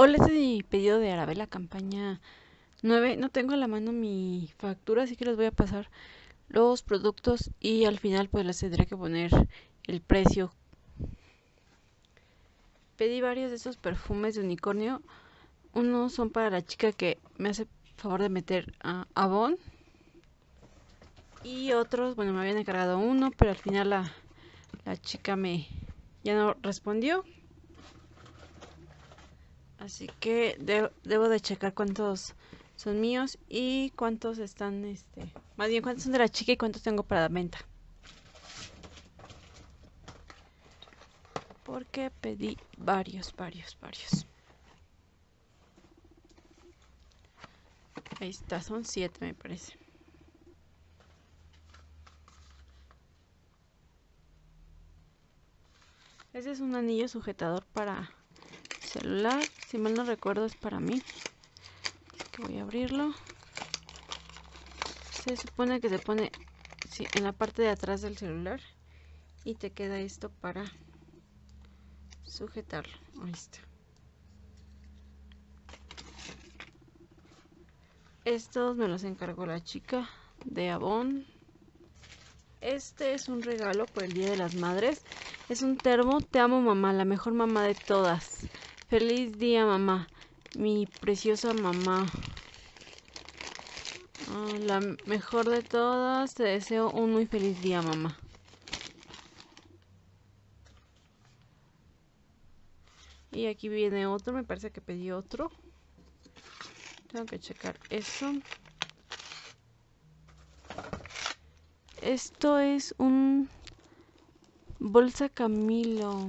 Hola, este es mi pedido de Arabella campaña 9. No tengo a la mano mi factura, así que les voy a pasar los productos y al final pues les tendré que poner el precio. Pedí varios de estos perfumes de unicornio. Unos son para la chica que me hace favor de meter a Avon. Y otros, bueno, me habían encargado uno, pero al final la chica ya no respondió. Así que debo de checar cuántos son míos y cuántos están, más bien cuántos son de la chica y cuántos tengo para la venta. Porque pedí varios. Ahí está, son 7 me parece. Este es un anillo sujetador para celular, si mal no recuerdo es para mí. Así que voy a abrirlo. Se supone que se pone en la parte de atrás del celular y te queda esto para sujetarlo. Ahí está. Estos me los encargó la chica de Avon. Este es un regalo por el Día de las Madres. Es un termo. Te amo, mamá, la mejor mamá de todas. Feliz día, mamá. Mi preciosa mamá. La mejor de todas. Te deseo un muy feliz día, mamá. Y aquí viene otro. Me parece que pedí otro. Tengo que checar eso. Esto es un bolsa Camilo.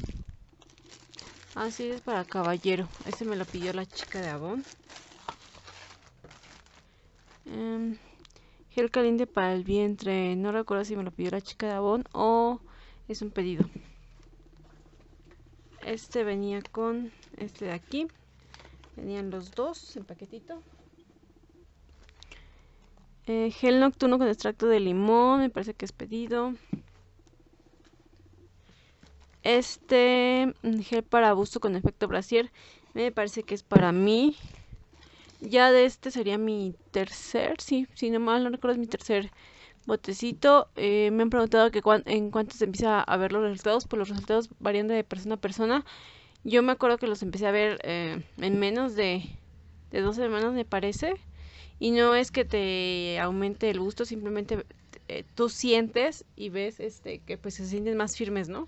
Así es para caballero. Este me lo pidió la chica de Avon. Gel caliente para el vientre. No recuerdo si me lo pidió la chica de Avon o es un pedido. Este venía con este de aquí. Venían los dos en paquetito. Gel nocturno con extracto de limón. Me parece que es pedido. Gel para busto con efecto brasier. Me parece que es para mí. Ya de este sería mi tercer, si no mal no recuerdo, es mi tercer botecito. Me han preguntado que en cuánto se empieza a ver los resultados. Pues los resultados varían de persona a persona. Yo me acuerdo que los empecé a ver en menos de 2 semanas, me parece. Y no es que te aumente el gusto, simplemente tú sientes y ves que pues se sienten más firmes, ¿no?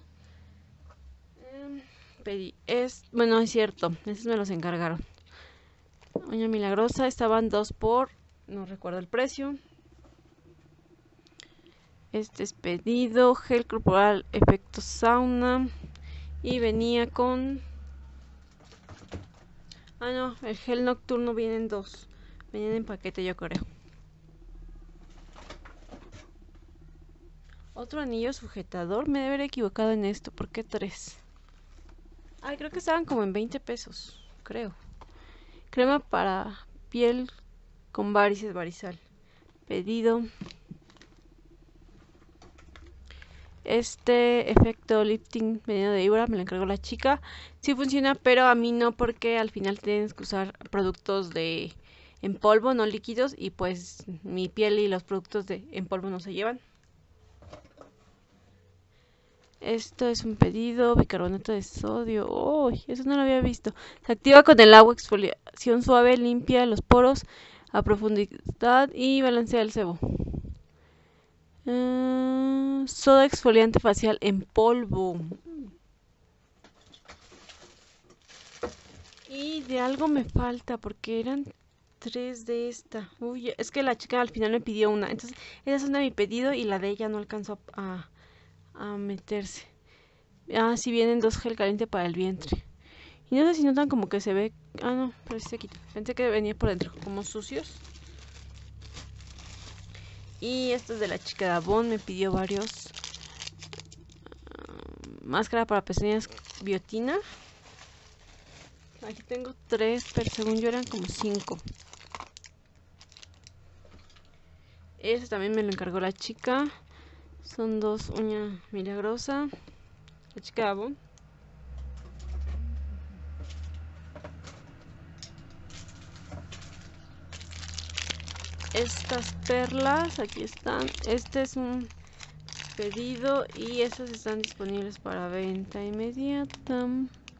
Bueno, es cierto, esos me los encargaron. Uña milagrosa, estaban 2 por, no recuerdo el precio. Este es pedido, gel corporal efecto sauna. Y venía con... no, el gel nocturno viene en 2. Venían en paquete, yo creo. Otro anillo sujetador, me debe haber equivocado en esto, ¿por qué 3? Ay, creo que estaban como en 20 pesos, creo. Crema para piel con varices, varizal. Pedido. Este efecto lifting venido de Ibra me lo encargó la chica. Sí funciona, pero a mí no, porque al final tienes que usar productos en polvo, no líquidos, y pues mi piel y los productos en polvo no se llevan. Esto es un pedido, bicarbonato de sodio. ¡Uy! Eso no lo había visto. Se activa con el agua, exfoliación suave, limpia los poros a profundidad y balancea el sebo. Soda exfoliante facial en polvo. Y de algo me falta porque eran 3 de esta. Uy, es que la chica al final me pidió una. Entonces, esa es una de mi pedido y la de ella no alcanzó a meterse. Sí vienen 2 gel caliente para el vientre. Y no sé si notan como que se ve... no, pero sí se quita. Pensé que venía por dentro, como sucios. Y esto es de la chica de Avon, me pidió varios. Máscara para pestañas biotina. Aquí tengo 3, pero según yo eran como 5. Este también me lo encargó la chica. Son 2 uña milagrosa. La chica de Avon. estas perlas, aquí están. Este es un pedido y estos están disponibles para venta inmediata.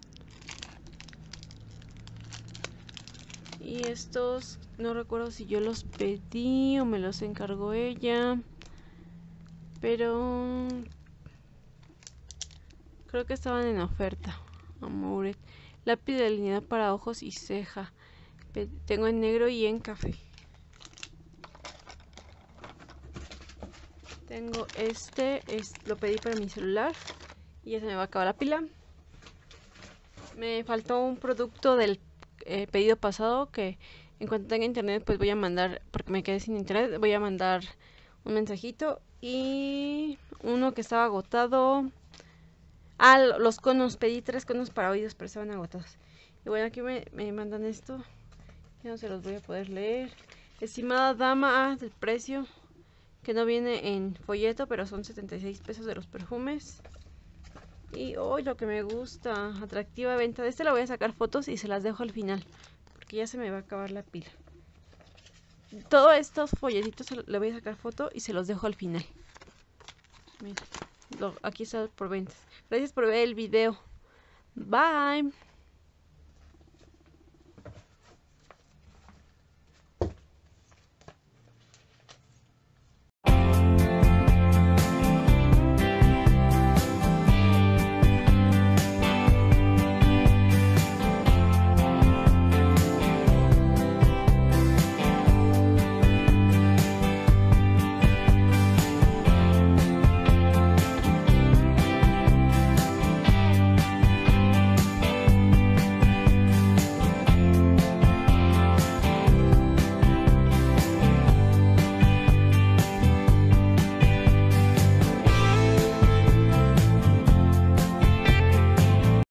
Y estos no recuerdo si yo los pedí o me los encargó ella, pero creo que estaban en oferta. Amouret, lápiz delineador para ojos y ceja. Tengo en negro y en café. Tengo lo pedí para mi celular y ya se me va a acabar la pila. Me faltó un producto del pedido pasado que en cuanto tenga internet pues voy a mandar, porque me quedé sin internet, voy a mandar un mensajito. Y uno que estaba agotado. Los conos, pedí 3 conos para oídos pero estaban agotados. Y bueno, aquí me mandan esto, ya no se los voy a poder leer. Estimada dama, del precio que no viene en folleto, pero son 76 pesos de los perfumes. Y hoy lo que me gusta, atractiva venta. De este le voy a sacar fotos y se las dejo al final, porque ya se me va a acabar la pila. Todos estos folletitos le voy a sacar foto y se los dejo al final. Miren, aquí está por ventas. Gracias por ver el video. Bye.